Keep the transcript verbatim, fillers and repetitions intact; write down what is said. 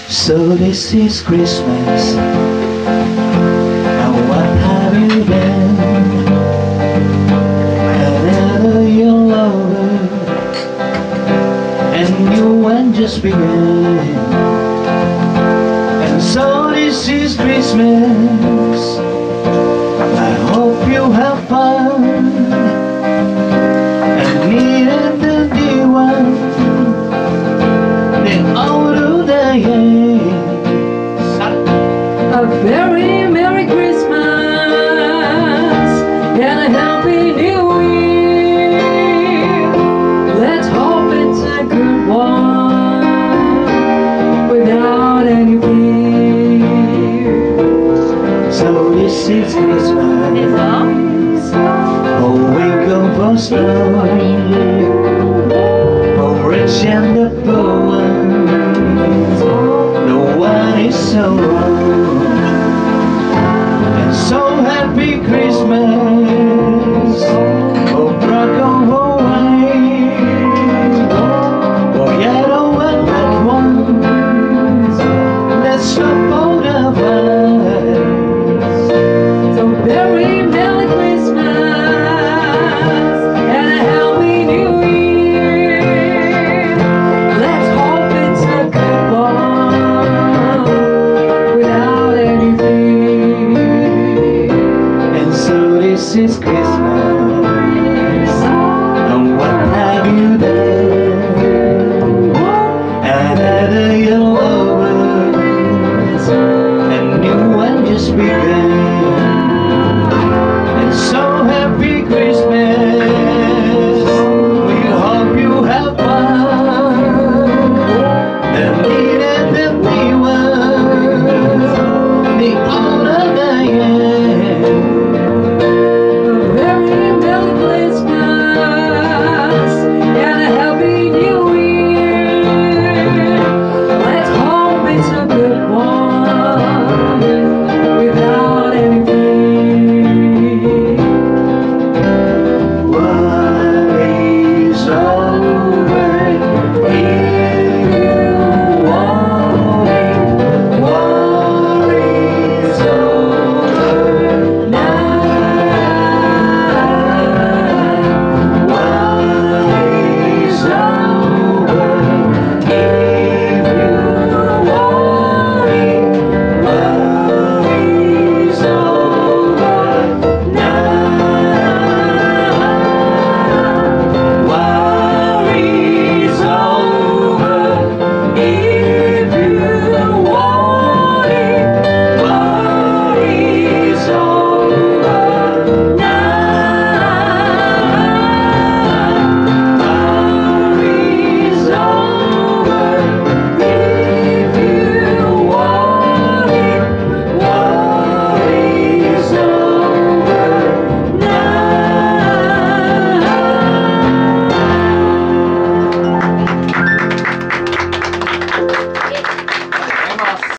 So this is Christmas. Now what have you been? Another year longer, and you went just began. And so this is Christmas. I hope you have fun and needed the dear one, the older the years. A very Merry Christmas and a Happy New Year. Let's hope it's a good one without any fear. So this is Christmas. Oh, we go for snow.